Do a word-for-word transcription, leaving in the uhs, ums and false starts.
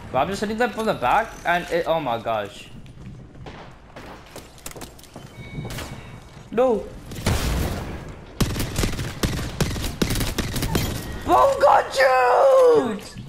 But I'm just hitting them from the back, and it, oh my gosh. No. Boom got you!